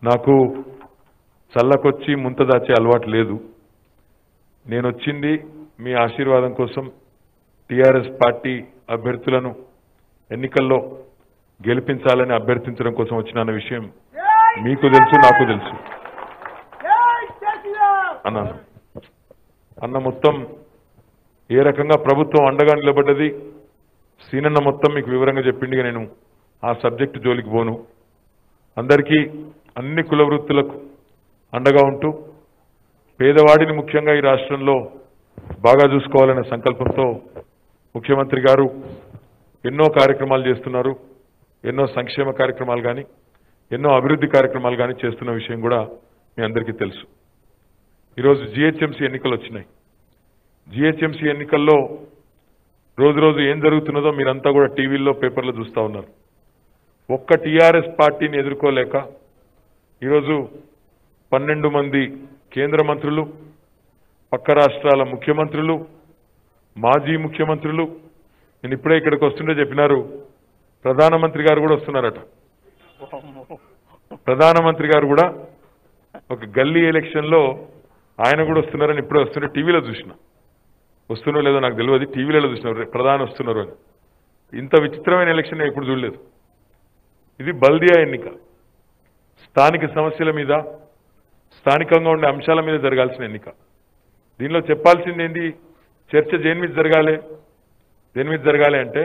నాకు చల్లకొచ్చి ముంత దాచే అలవాటు లేదు. నేను వచ్చింది మీ ఆశీర్వాదం కోసం, టీఆర్ఎస్ పార్టీ అభ్యర్థులను ఎన్నికల్లో గెలిపించాలని అభ్యర్థించడం కోసం వచ్చిన విషయం మీకు తెలుసు, నాకు తెలుసు. అన్న మొత్తం ఏ రకంగా ప్రభుత్వం అండగా నిలబడ్డది సీనన్న మొత్తం మీకు వివరంగా చెప్పిండిగా నేను ఆ సబ్జెక్టు జోలికి పోను. అందరికీ అన్ని కుల వృత్తులకు అండగా ఉంటూ పేదవాడిని ముఖ్యంగా ఈ రాష్ట్రంలో బాగా చూసుకోవాలనే సంకల్పంతో ముఖ్యమంత్రి గారు ఎన్నో కార్యక్రమాలు చేస్తున్నారు. ఎన్నో సంక్షేమ కార్యక్రమాలు కానీ ఎన్నో అభివృద్ధి కార్యక్రమాలు కానీ చేస్తున్న విషయం కూడా మీ అందరికీ తెలుసు. ఈరోజు జిహెచ్ఎంసీ ఎన్నికలు వచ్చినాయి. జిహెచ్ఎంసీ ఎన్నికల్లో రోజు రోజు ఏం జరుగుతున్నదో మీరంతా కూడా టీవీల్లో పేపర్లో చూస్తూ ఉన్నారు. ఒక్క టీఆర్ఎస్ పార్టీని ఎదుర్కోలేక ఈరోజు 12 మంది కేంద్ర మంత్రులు, పక్క రాష్ట్రాల ముఖ్యమంత్రులు, మాజీ ముఖ్యమంత్రులు, నేను ఇప్పుడే ఇక్కడికి వస్తుంటే చెప్పినారు ప్రధానమంత్రి గారు కూడా వస్తున్నారట. ప్రధానమంత్రి గారు కూడా ఒక గల్లీ ఎలక్షన్లో ఆయన కూడా వస్తున్నారని ఇప్పుడే వస్తుంటే టీవీలో చూసిన. వస్తున్నారో లేదో నాకు తెలియదు, టీవీలలో చూసినారు ప్రధాని వస్తున్నారు అని. ఇంత విచిత్రమైన ఎలక్షన్ నేను ఎప్పుడు చూడలేదు. ఇది బల్దియా ఎన్నిక. స్థానిక సమస్యల మీద, స్థానికంగా ఉండే అంశాల మీద జరగాల్సిన ఎన్నిక. దీనిలో చెప్పాల్సింది ఏంటి? చర్చ దేని మీద జరగాలి? దేని మీద జరగాలి అంటే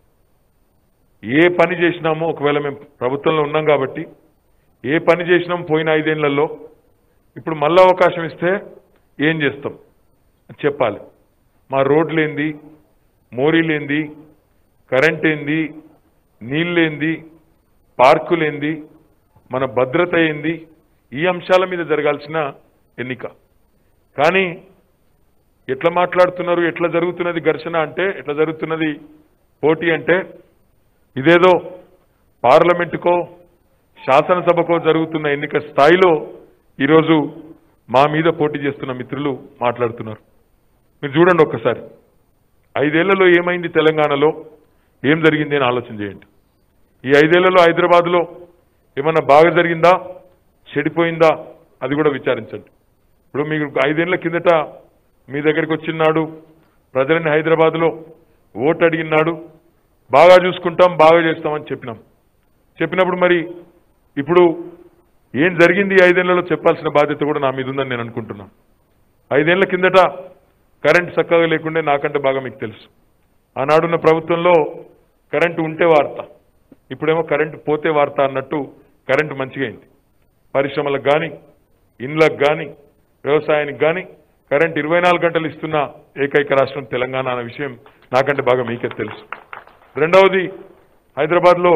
ఏ పని చేసినామో, ఒకవేళ మేము ప్రభుత్వంలో ఉన్నాం కాబట్టి ఏ పని చేసినాం పోయిన 5 ఏళ్లలో, ఇప్పుడు మళ్ళీ అవకాశం ఇస్తే ఏం చేస్తాం చెప్పాలి. మా రోడ్లేంది, మోరీలేంది, కరెంట్ ఏంది, నీళ్ళేంది, పార్కులేంది, మన భద్రత ఏంది, ఈ అంశాల మీద జరగాల్సిన ఎన్నిక. కానీ ఎట్లా మాట్లాడుతున్నారు, ఎట్లా జరుగుతున్నది ఘర్షణ అంటే, ఎట్లా జరుగుతున్నది పోటీ అంటే ఇదేదో పార్లమెంటుకో శాసనసభకో జరుగుతున్న ఎన్నిక స్థాయిలో ఈరోజు మా మీద పోటీ చేస్తున్న మిత్రులు మాట్లాడుతున్నారు. మీరు చూడండి ఒక్కసారి, 5 ఏళ్లలో ఏమైంది, తెలంగాణలో ఏం జరిగింది అని ఆలోచన చేయండి. ఈ 5 ఏళ్లలో హైదరాబాద్లో ఏమన్నా బాగా జరిగిందా, చెడిపోయిందా, అది కూడా విచారించండి. ఇప్పుడు మీకు 5 ఏళ్ల కిందట మీ దగ్గరికి వచ్చినాడు, ప్రజలని హైదరాబాద్లో ఓటు అడిగినాడు, బాగా చూసుకుంటాం, బాగా చేస్తామని చెప్పినప్పుడు మరి ఇప్పుడు ఏం జరిగింది 5 ఏళ్లలో చెప్పాల్సిన బాధ్యత కూడా నా మీద ఉందని నేను అనుకుంటున్నాను. 5 ఏళ్ల కిందట కరెంట్ చక్కగా లేకుండే నాకంటే బాగా మీకు తెలుసు. ఆనాడున్న ప్రభుత్వంలో కరెంటు ఉంటే వార్త, ఇప్పుడేమో కరెంటు పోతే వార్త అన్నట్టు కరెంటు మంచిగా అయింది. పరిశ్రమలకు కానీ, ఇండ్లకు కానీ, వ్యవసాయానికి కానీ కరెంట్ 24 గంటలు ఇస్తున్న ఏకైక రాష్ట్రం తెలంగాణ అనే విషయం నాకంటే బాగా మీకే తెలుసు. రెండవది, హైదరాబాద్లో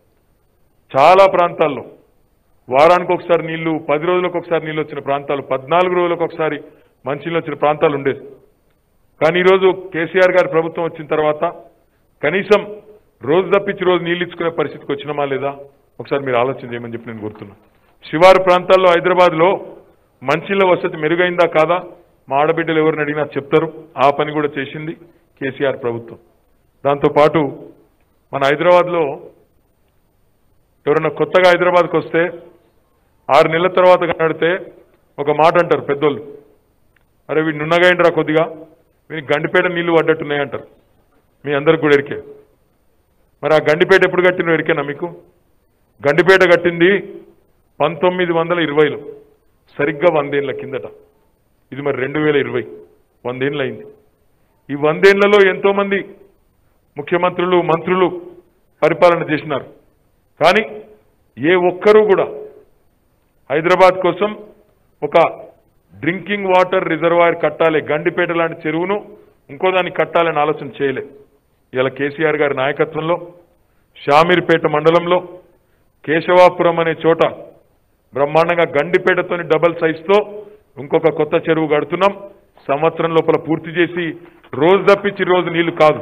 చాలా ప్రాంతాల్లో వారానికి ఒకసారి నీళ్లు, 10 రోజులకు ఒకసారి నీళ్ళు వచ్చిన ప్రాంతాలు, 14 రోజులకు ఒకసారి మంచినీళ్ళు వచ్చిన ప్రాంతాలు ఉండేది. కానీ ఈరోజు కేసీఆర్ గారి ప్రభుత్వం వచ్చిన తర్వాత కనీసం రోజు తప్పించి రోజు నీళ్ళు ఇచ్చుకునే పరిస్థితికి వచ్చినామా లేదా ఒకసారి మీరు ఆలోచన చేయమని చెప్పి నేను కోరుతున్నాను. శివారు ప్రాంతాల్లో హైదరాబాద్లో మంచినీళ్ళ వసతి మెరుగైందా కాదా మా ఆడబిడ్డలు ఎవరిని అడిగినా చెప్తారు. ఆ పని కూడా చేసింది కేసీఆర్ ప్రభుత్వం. దాంతోపాటు మన హైదరాబాద్లో ఎవరైనా కొత్తగా హైదరాబాద్కి వస్తే 6 నెలల తర్వాత కనడితే ఒక మాట అంటారు పెద్దోళ్ళు, అరే వీడు నున్నగాయండిరా కొద్దిగా, వీనికి గండిపేట నీళ్లు పడ్డట్టున్నాయంటారు. మీ అందరికి కూడా ఎరికే. మరి ఆ గండిపేట ఎప్పుడు కట్టినో ఎరికేనా మీకు? గండిపేట కట్టింది 1920లో, సరిగ్గా 100 ఏళ్ల కిందట. ఇది మరి 2020, 100 ఏళ్ళు అయింది. ఈ 100 ఏళ్లలో ఎంతో మంది ముఖ్యమంత్రులు, మంత్రులు పరిపాలన చేసినారు. కానీ ఏ ఒక్కరూ కూడా హైదరాబాద్ కోసం ఒక డ్రింకింగ్ వాటర్ రిజర్వాయర్ కట్టాలి, గండిపేట లాంటి చెరువును ఇంకోదాన్ని కట్టాలని ఆలోచన చేయలే. ఇలా కేసీఆర్ గారి నాయకత్వంలో షామీర్పేట మండలంలో కేశవాపురం అనే చోట బ్రహ్మాండంగా గండిపేటతోని డబల్ సైజ్తో ఇంకొక కొత్త చెరువు కడుతున్నాం. సంవత్సరం లోపల పూర్తి చేసి రోజు తప్పించి రోజు నీళ్లు కాదు,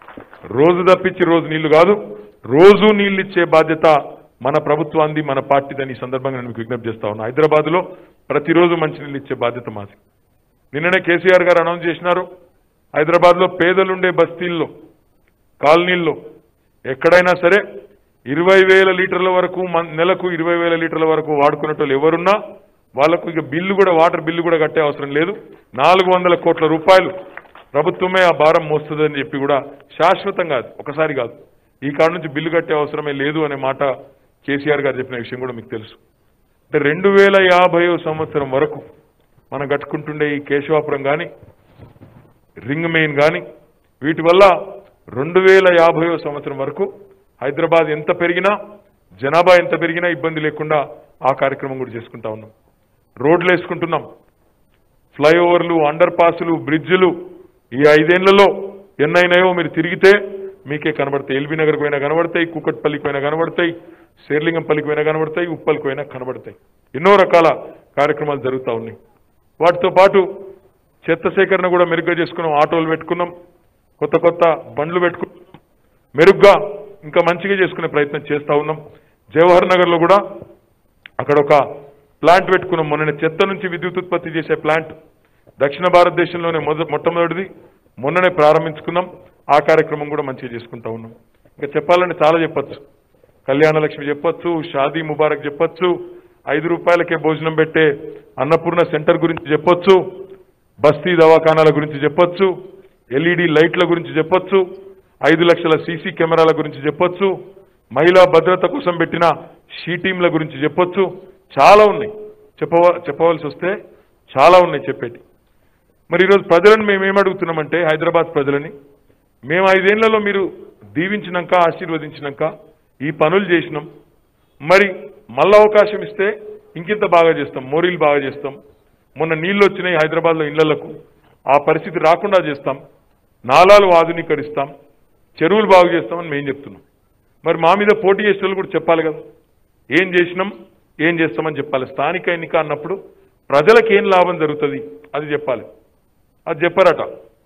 రోజు నీళ్లు ఇచ్చే బాధ్యత మన ప్రభుత్వాన్ని, మన పార్టీదని ఈ సందర్భంగా నేను మీకు విజ్ఞప్తి చేస్తా ఉన్నా. హైదరాబాద్లో ప్రతిరోజు మంచినీళ్ళు ఇచ్చే బాధ్యత మాది. నిన్ననే కేసీఆర్ గారు అనౌన్స్ చేసినారు, హైదరాబాద్లో పేదలుండే బస్తీల్లో, కాలనీల్లో ఎక్కడైనా సరే 20,000 లీటర్ల వరకు నెలకు 20,000 లీటర్ల వరకు వాడుకునేటోళ్ళు ఎవరున్నా వాళ్లకు ఇక బిల్లు కూడా వాటర్ బిల్లు కూడా కట్టే అవసరం లేదు. 400 కోట్ల రూపాయలు ప్రభుత్వమే ఆ భారం మోస్తుందని చెప్పి కూడా శాశ్వతం కాదు, ఒకసారి కాదు, ఈ కాడ నుంచి బిల్లు కట్టే అవసరమే లేదు అనే మాట కేసీఆర్ గారు చెప్పిన విషయం కూడా మీకు తెలుసు. అంటే 2050 సంవత్సరం వరకు మనం కట్టుకుంటుండే ఈ కేశవాపురం కానీ రింగ్ మెయిన్ కానీ వీటి వల్ల 2050 సంవత్సరం వరకు హైదరాబాద్ ఎంత పెరిగినా జనాభా ఎంత పెరిగినా ఇబ్బంది లేకుండా ఆ కార్యక్రమం కూడా చేసుకుంటా ఉన్నాం. రోడ్లు వేసుకుంటున్నాం, ఫ్లైఓవర్లు, అండర్ పాసులు, బ్రిడ్జిలు ఈ 5 ఏళ్లలో ఎన్నైనాయో మీరు తిరిగితే మీకే కనబడతాయి. ఎల్బీ నగర్కి పోయినా కనబడతాయి, కూకట్పల్లికి పోయినా కనబడతాయి, శేర్లింగంపల్లికి పోయినా కనబడతాయి, ఉప్పల్కి పోయినా కనబడతాయి. ఎన్నో రకాల కార్యక్రమాలు జరుగుతూ ఉన్నాయి. వాటితో పాటు చెత్త సేకరణ కూడా మెరుగ్గా చేసుకున్నాం, ఆటోలు పెట్టుకున్నాం, కొత్త కొత్త బండ్లు పెట్టుకున్నాం, మెరుగ్గా ఇంకా మంచిగా చేసుకునే ప్రయత్నం చేస్తూ ఉన్నాం. జవహర్ నగర్లో కూడా అక్కడ ఒక ప్లాంట్ పెట్టుకున్నాం. మొన్న చెత్త నుంచి విద్యుత్ ఉత్పత్తి చేసే ప్లాంట్ దక్షిణ భారతదేశంలోనే మొట్టమొదటిది మొన్ననే ప్రారంభించుకున్నాం. ఆ కార్యక్రమం కూడా మంచిగా చేసుకుంటా ఉన్నాం. ఇంకా చెప్పాలంటే చాలా చెప్పొచ్చు, కళ్యాణ లక్ష్మి చెప్పొచ్చు, షాదీ ముబారక్ చెప్పొచ్చు, 5 రూపాయలకే భోజనం పెట్టే అన్నపూర్ణ సెంటర్ గురించి చెప్పొచ్చు, బస్తీ దవాఖానాల గురించి చెప్పొచ్చు, ఎల్ఈడి లైట్ల గురించి చెప్పొచ్చు, 5 లక్షల సీసీ కెమెరాల గురించి చెప్పొచ్చు, మహిళా భద్రత కోసం పెట్టిన షీ టీంల గురించి చెప్పొచ్చు. చాలా ఉన్నాయి, చెప్పవలసి వస్తే చాలా ఉన్నాయి చెప్పేటి. మరి ఈరోజు ప్రజలను మేమేమడుగుతున్నామంటే, హైదరాబాద్ ప్రజలని, మేము 5 ఏళ్లలో మీరు దీవించినాక ఆశీర్వదించినాక ఈ పనులు చేసినాం, మరి మళ్ళా అవకాశం ఇస్తే ఇంకింత బాగా చేస్తాం, మోరీలు బాగా చేస్తాం, మొన్న నీళ్ళు వచ్చినాయి హైదరాబాద్లో ఇళ్లకు, ఆ పరిస్థితి రాకుండా చేస్తాం, నాలాలు ఆధునీకరిస్తాం, చెరువులు బాగు చేస్తామని మేము చెప్తున్నాం. మరి మా మీద పోటీ చేసే వాళ్ళు కూడా చెప్పాలి కదా, ఏం చేసినాం ఏం చేస్తామని చెప్పాలి. స్థానిక ఎన్నిక అన్నప్పుడు ప్రజలకు ఏం లాభం జరుగుతుంది అది చెప్పాలి. అది చెప్పారట.